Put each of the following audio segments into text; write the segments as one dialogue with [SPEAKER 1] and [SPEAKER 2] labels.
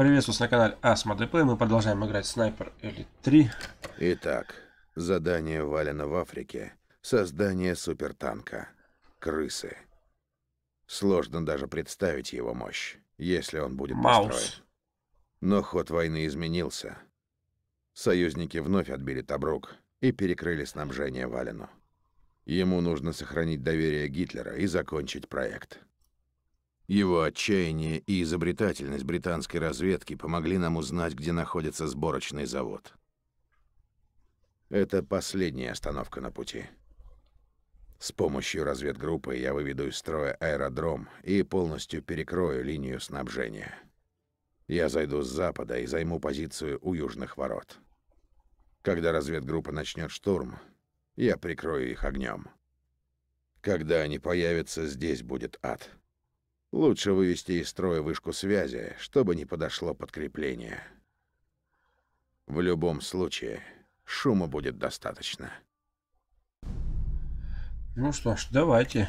[SPEAKER 1] Приветствую вас на канале АСМОДП. Мы продолжаем играть Sniper Elite 3.
[SPEAKER 2] Итак, задание Валена в Африке — создание супертанка. Крысы. Сложно даже представить его мощь, если он будет построен.
[SPEAKER 1] Маус.
[SPEAKER 2] Но ход войны изменился. Союзники вновь отбили Тобрук и перекрыли снабжение Валену. Ему нужно сохранить доверие Гитлера и закончить проект. Его отчаяние и изобретательность британской разведки помогли нам узнать, где находится сборочный завод. Это последняя остановка на пути. С помощью разведгруппы я выведу из строя аэродром и полностью перекрою линию снабжения. Я зайду с запада и займу позицию у южных ворот. Когда разведгруппа начнет штурм, я прикрою их огнем. Когда они появятся, здесь будет ад. Лучше вывести из строя вышку связи, чтобы не подошло подкрепление. В любом случае, шума будет достаточно.
[SPEAKER 1] Ну что ж, давайте.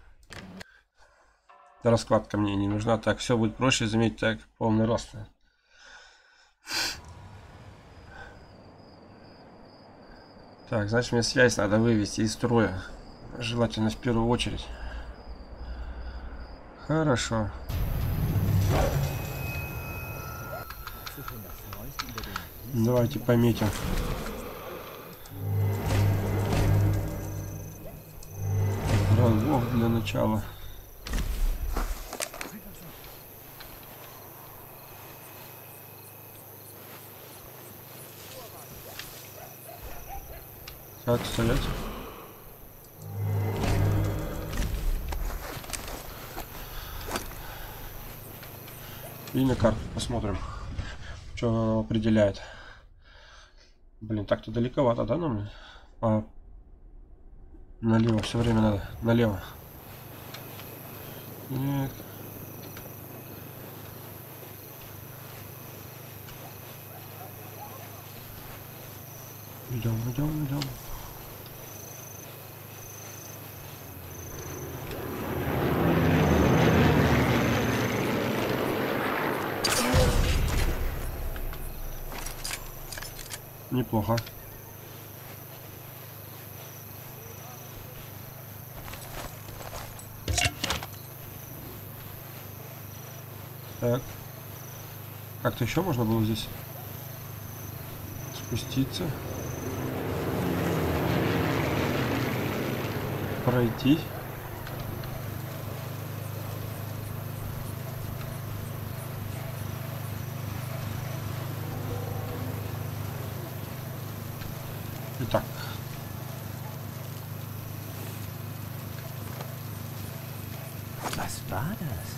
[SPEAKER 1] Раскладка мне не нужна. Так, все будет проще. Заметьте, так, полный рост. Так, значит, мне связь надо вывести из строя. Желательно в первую очередь. Хорошо. Давайте пометим. Врагов для начала. Так, стоять. И на карту посмотрим, что определяет. Блин, так-то далековато, да, нам? А налево все время надо. Налево. Нет. Идем. Неплохо. Так. Как-то еще можно было здесь спуститься. Пройти. Итак.
[SPEAKER 3] Was war das?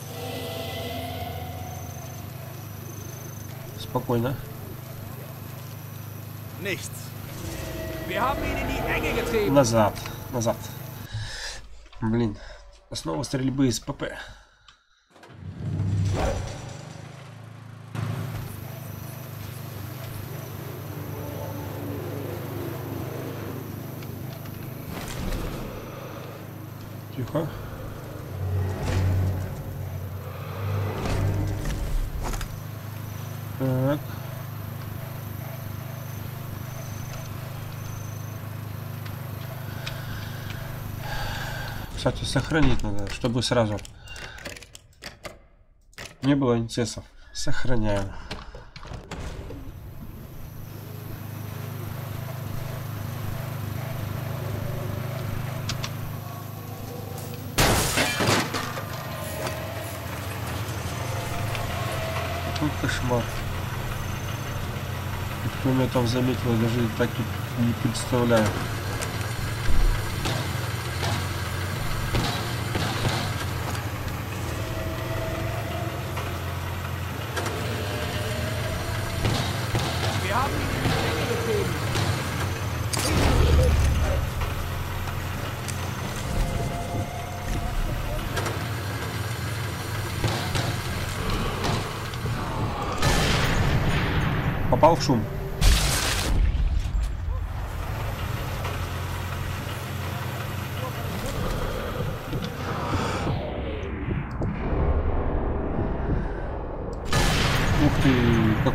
[SPEAKER 1] Спокойно.
[SPEAKER 3] Nichts. Wir haben ihn in die Enge getrieben.
[SPEAKER 1] Назад. Блин. Снова стрельбы из ПП. Тихо. Так. Кстати, сохранить надо, чтобы сразу не было инцессов. Сохраняем. Какой кошмар. Кто меня там заметил, я даже так тут не представляю.
[SPEAKER 3] Wir haben ihn in die Enge getrieben.
[SPEAKER 1] Попал в шум.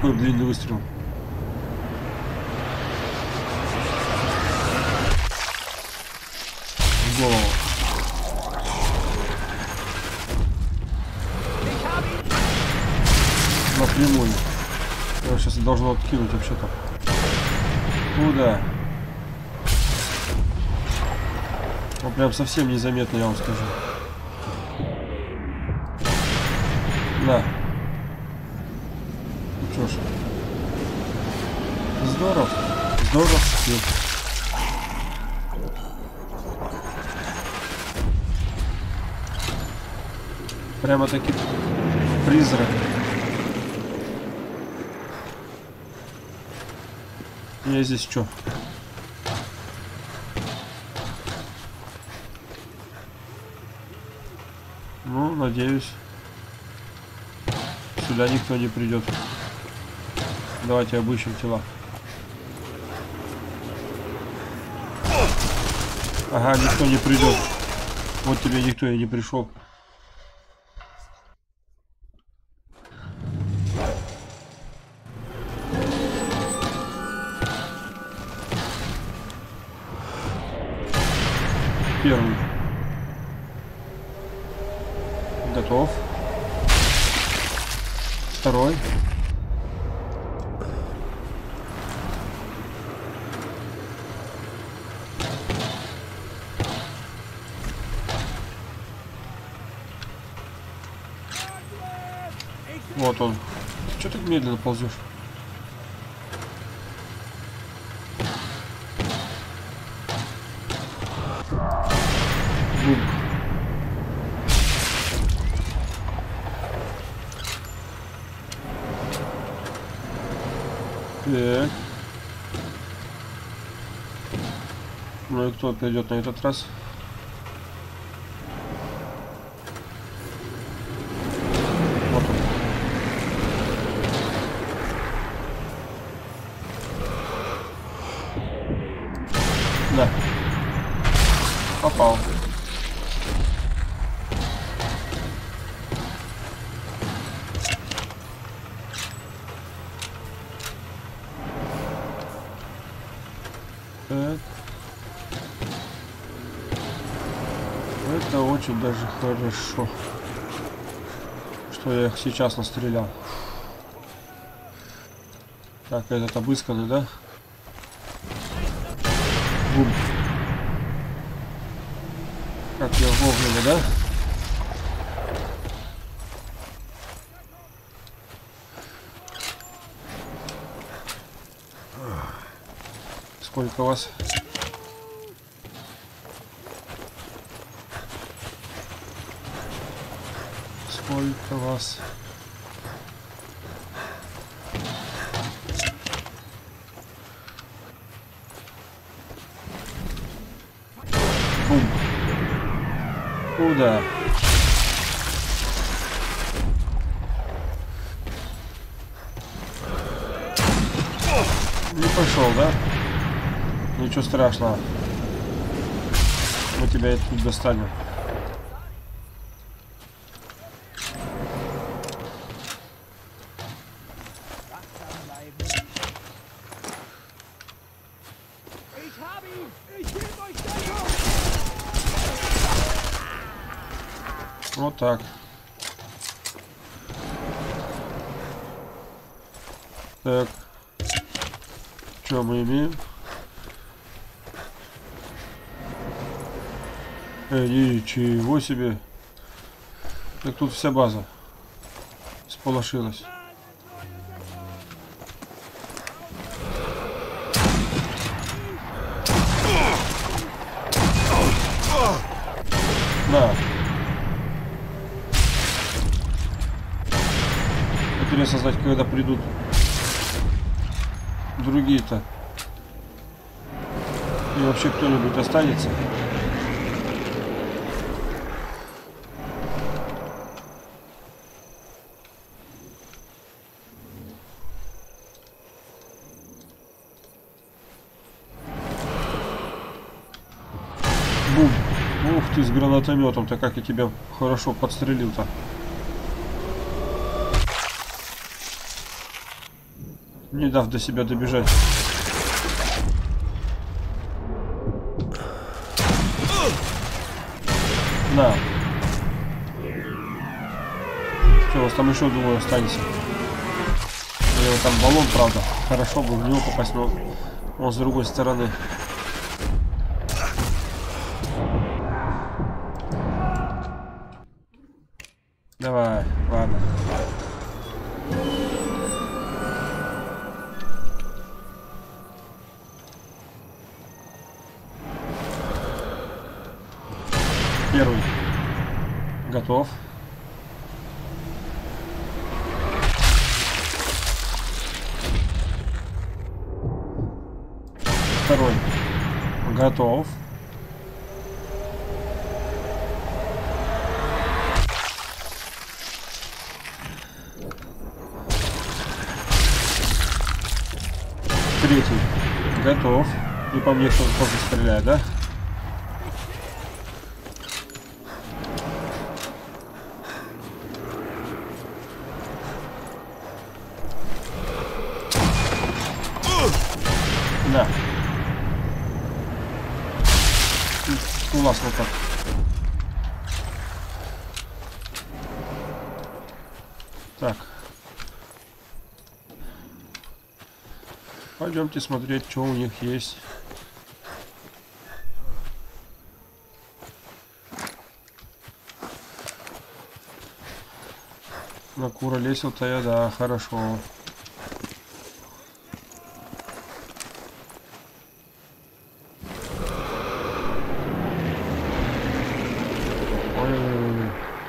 [SPEAKER 1] такой длинный выстрел? В голову. Напрямую. Его сейчас должно откинуть вообще-то. Куда? Он прям совсем незаметно, я вам скажу. Да. Ну что ж. Здорово. Здорово. Прямо таки призрак. Я здесь что? Ну, надеюсь, сюда никто не придет. Давайте обыщем тела. Ага, никто не придет. Вот тебе никто и не пришел. Первый. Готов. Второй. Вот он. Что так медленно ползешь? Бум. Так. Ну и кто придет на этот раз? Вот он. Да. Попал. Так. Это очень даже хорошо, что я их сейчас настрелял. Так, этот обысканный, да? Бум. Как я вовремя, да? Сколько вас? Сколько вас? Бум. Куда? Не пошел, да? Ничего страшного. Мы тебя тут достанем. Вот так. Так. Что мы имеем? Ничего себе. Так тут вся база сполошилась. Да. Интересно знать, когда придут другие-то. И вообще кто-нибудь останется. Бум. Ух ты, с гранатометом-то как я тебя хорошо подстрелил-то. не дав до себя добежать. На. Что, у вас там еще двое останется? У него там баллон, правда. Хорошо бы в него попасть, но он с другой стороны. Давай, ладно. Первый. Готов. Второй. Готов. Третий. Готов. И по мне кто-то тоже стреляет, да? Да. Классно так. Так. Пойдемте смотреть, что у них есть. Накуролесил-то я, да, хорошо. Ой-ой-ой.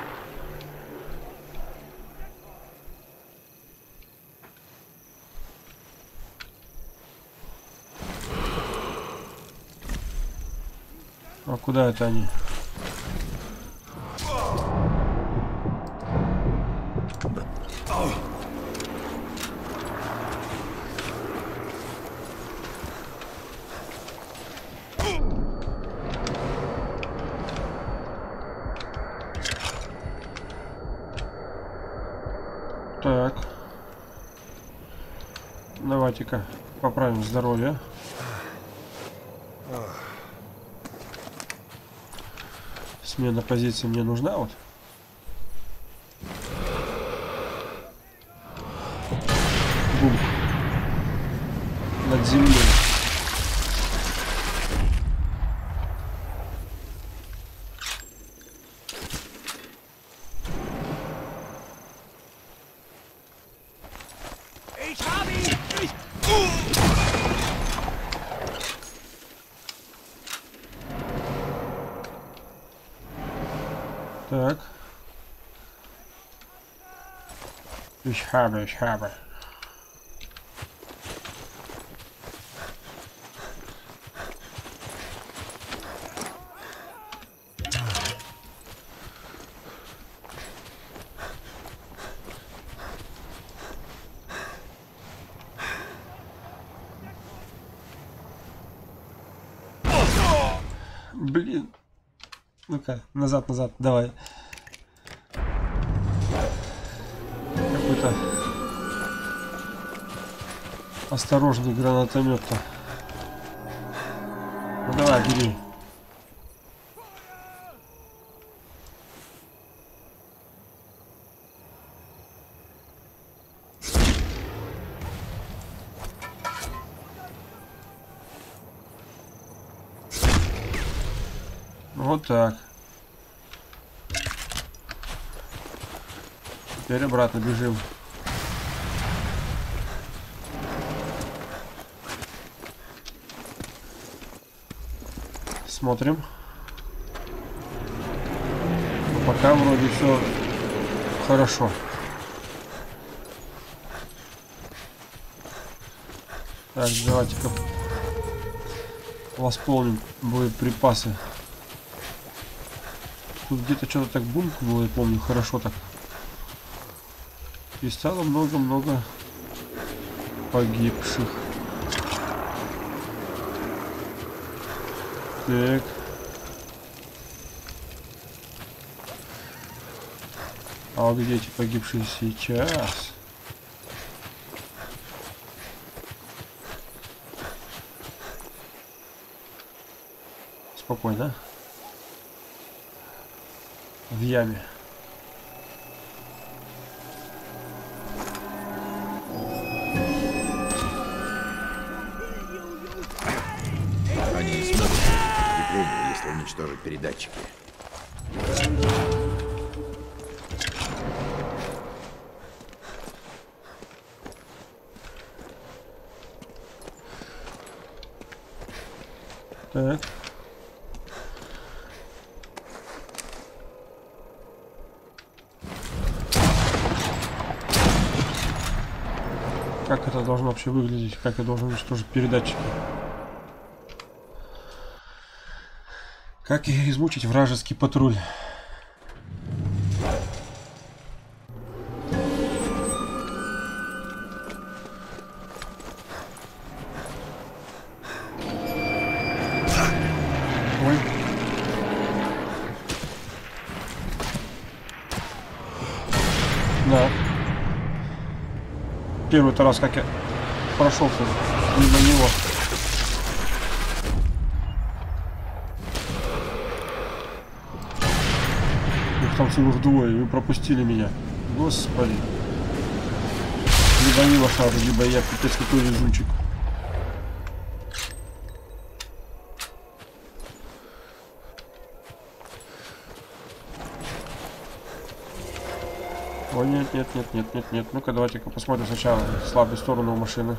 [SPEAKER 1] А куда это они? Так. Давайте-ка поправим здоровье. Смена позиции мне нужна, вот. Бум. Над землей.
[SPEAKER 3] Ich hab ihn! Ich...
[SPEAKER 1] Так. Ich habe, ich habe. Блин. Ну-ка, назад, назад, давай. Какой-то осторожный гранатомет-то. Ну давай, бери. Вот так. Теперь обратно бежим. Смотрим. Но пока вроде все хорошо. Так, давайте-ка восполним боеприпасы. Тут где-то что-то так бумкнуло, я помню, хорошо так. И стало много-много погибших. Так. А вот где эти погибшие сейчас? Спокойно. В яме.
[SPEAKER 2] Они не смогут подкрепление, если уничтожить передатчики.
[SPEAKER 1] Так. Как это должно вообще выглядеть? Как я должен уничтожить передатчики? Как измучить вражеский патруль? Ой. Да. Первый-то раз, как я прошелся мимо него. Их там целых двое, и вы пропустили меня. Господи. Либо они лошары, либо я пипец какой везунчик. О, нет, нет, нет, нет, нет, нет. Ну-ка, давайте-ка посмотрим сначала слабую сторону у машины.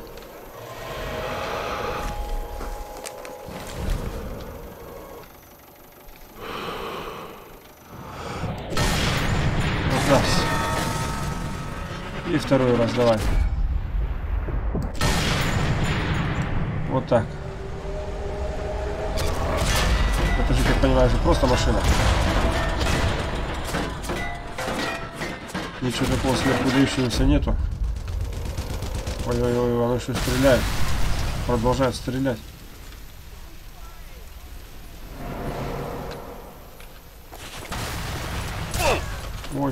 [SPEAKER 1] Вот раз. И второй раз, давай. Вот так. Это же, как понимаешь, просто машина. Ничего такого сверхудающегося нету. Ой-ой-ой, оно еще стреляет. Продолжает стрелять. Ой.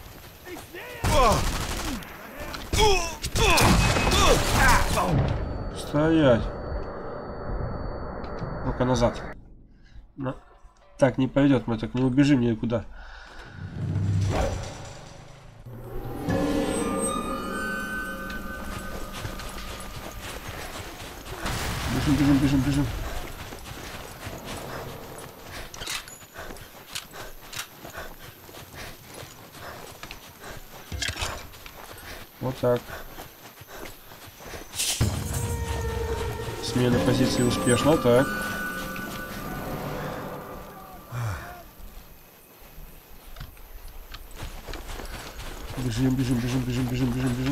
[SPEAKER 1] Стоять. Ну-ка назад. Но... Так не пойдет, мы так не убежим никуда. Бежим, бежим, бежим, бежим. Вот так. Смена позиции успешна, так. Бежим, бежим, бежим, бежим, бежим, бежим, бежим.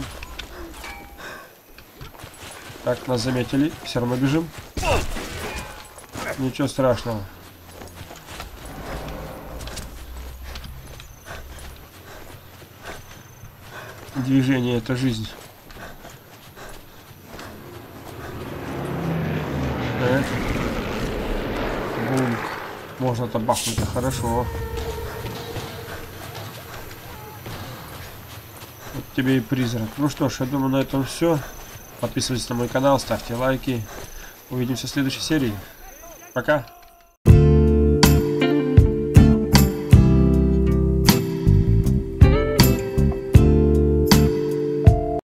[SPEAKER 1] Так, нас заметили. Все равно бежим. Ничего страшного. Движение — это жизнь. Так. Бум. Можно-то бахнуть, хорошо. Вот тебе и призрак. Ну что ж, я думаю, на этом все. Подписывайтесь на мой канал, ставьте лайки. Увидимся в следующей серии. Пока.